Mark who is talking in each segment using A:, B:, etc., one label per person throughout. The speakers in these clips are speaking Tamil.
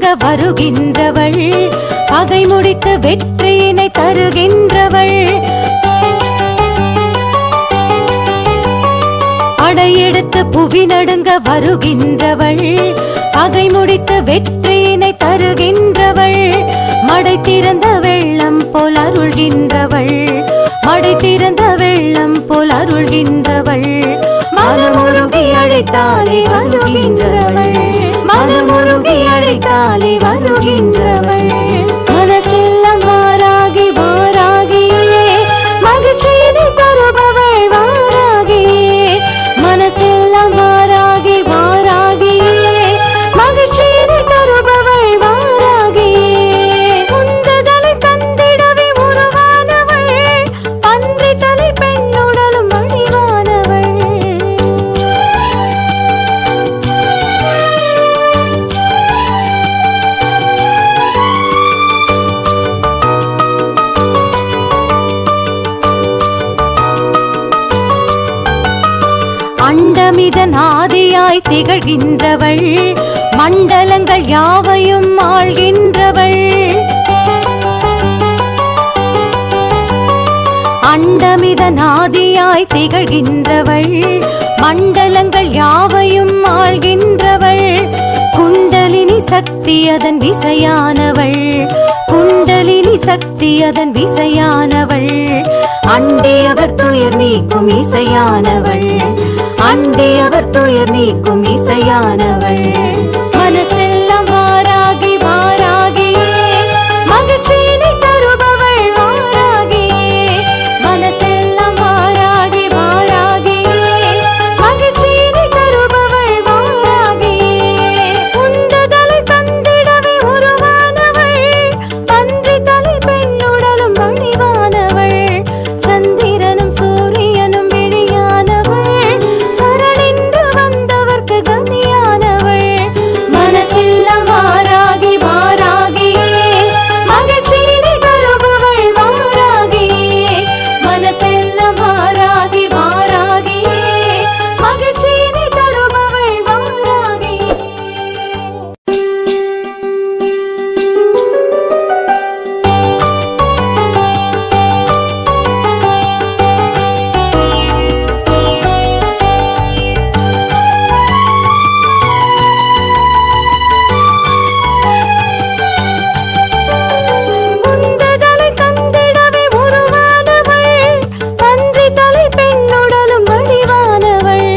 A: நடுங்க வருகின்றவள், பகை முடித்து வெற்றியினை தருகின்றவள், படையெடுத்து புவி நடுங்க வருகின்றவள், பகை முடித்து வெற்றியினை தருகின்றவள், மடை திறந்த வெள்ளம் போல் அருள்கின்றவள், மடை திறந்த வெள்ளம் போல் அருள்கின்றவள், மனமுருகி அழைத்தாலே வருகின்றவள், மனமுருகி அழைத்தாலே வருகின்றவள், மனசெல்லாம் வாராகி வாராகியே மகிழ்ச்சியினை தருபவள் வாராகியே, மனசெல்லாம் வாராகி வாராகியே மகிழ்ச்சியினை தருபவள் வாராகியே, உந்துதலை தந்திடவே உருவானவள், பன்றி தலை பெண்ணுடலும் வடிவானவள், அண்டமிதன் ஆதியாய் திகழ்கின்றவள், மண்டலங்கள் யாவையும் ஆள்கின்றவள், அண்டமிதன் ஆதியாய் திகழ்கின்றவள், மண்டலங்கள் யாவையும் ஆள்கின்றவள், குண்டலினி சக்தி அதன் விசையானவள், குண்டலினி சக்தி அதன் விசையானவள், அண்டியவர் துயர் நீக்கும் இசையானவள், அண்டியவர் துயர் நீக்கும் இசையானவள், மனசெல்லாம் வாராகி வாராகியே மகிழ்ச்சியினை தருபவள் வாராகியே, மனசெல்லாம் வாராகி வாராகியே மகிழ்ச்சியினை தருபவள் வாராகியே, உந்துதலை தந்திடவே உருவானவள், பன்றி தலை பெண்ணுடலும் வடிவானவள், சந்திரனும் சூரியனும் விழியானவள், சரணின்று வந்தவர்க்கு கதியானவள், மனசெல்லாம் வாராகி வாராகியே மகிழ்ச்சியினை தருபவள் வாராகியே, மனசெல்லாம் வாராகி வாராகியே மகிழ்ச்சியினை தருபவள் வாராகியே. உந்துதலை தந்திடவே உருவானவள், பன்றி தலை பெண்ணுடலும் வடிவானவள்,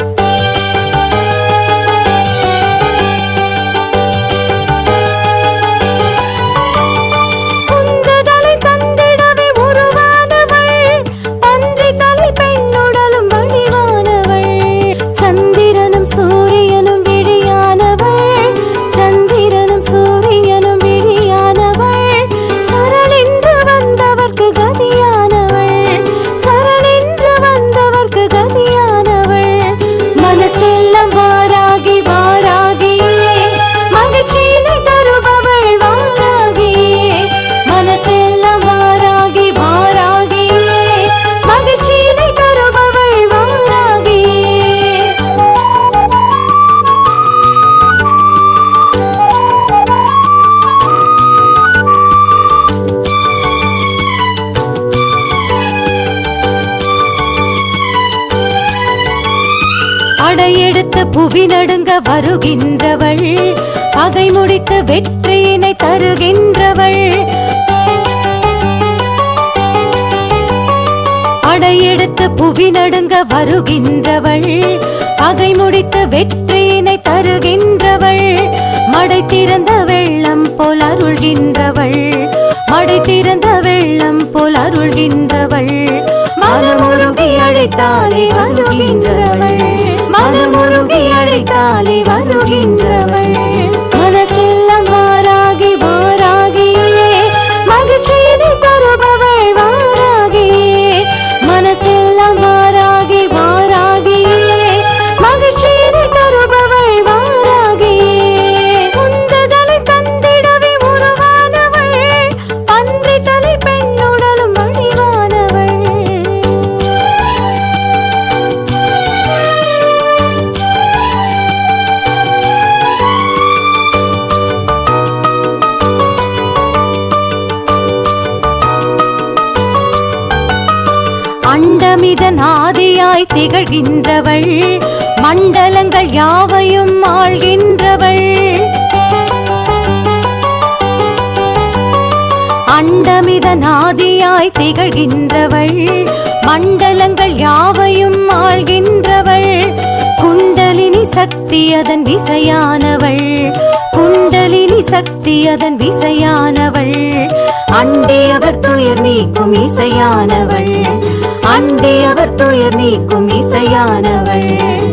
A: உந்துதலை தந்திடவே உருவானவள், பன்றி தலை பெண்ணுடலும் வடிவானவள், சந்திரனும் சூரியனும் விழியானவள், சந்திரனும் சூரியனும் விழியானவள், சரணின்று வந்தவர்க்கு கதியானவள், சரணின்று வந்தவர்க்கு கதியானவள், மனசெல்லாம் வாராகி வாராகியே மகிழ்ச்சியினை தருபவள் வாராகியே, மனசெல்லாம் வாராகி வாராகியே மகிழ்ச்சியினை தருபவள் வாராகியே. படையெடுத்து புவி நடுங்க வருகின்றவள், பகை முடித்து வெற்றியினை தருகின்றவள், படையெடுத்து புவி நடுங்க வருகின்றவள், பகை முடித்து வெற்றியினை தருகின்றவள், மடை திறந்த வெள்ளம் போல் அருள்கின்றவள், மடை திறந்த வெள்ளம் போல் அருள்கின்றவள், மனமுருகி அழைத்தாலே வருகின்றவள், மனமுருகி அழைத்தாலே வருகின்றவள், மனசெல்லாம் வாராகி வாராகியே மகிழ்ச்சியினை தருபவள் வாராகியே, மனசெல்லாம் வாராகி வாராகியே மகிழ்ச்சியினை தருபவள் வாராகியே, உந்துதலை தந்திடவே உருவானவள், பன்றி தலை பெண்ணுடலும் வடிவானவள், அண்டமிதன் ஆதியாய் திகழ்கின்றவள் மண்டலங்கள் யாவையும் ஆள்கின்றவள் அண்டமிதன் ஆதியாய் திகழ்கின்றவள் மண்டலங்கள் யாவையும் ஆள்கின்றவள் குண்டலினி சக்தி அதன் விசையானவள் குண்டலினி சக்தி அதன் விசையானவள் அண்டியவர் துயர் நீக்கும் இசையானவள் அண்டியவர் துயர் நீக்கும் இசையானவள்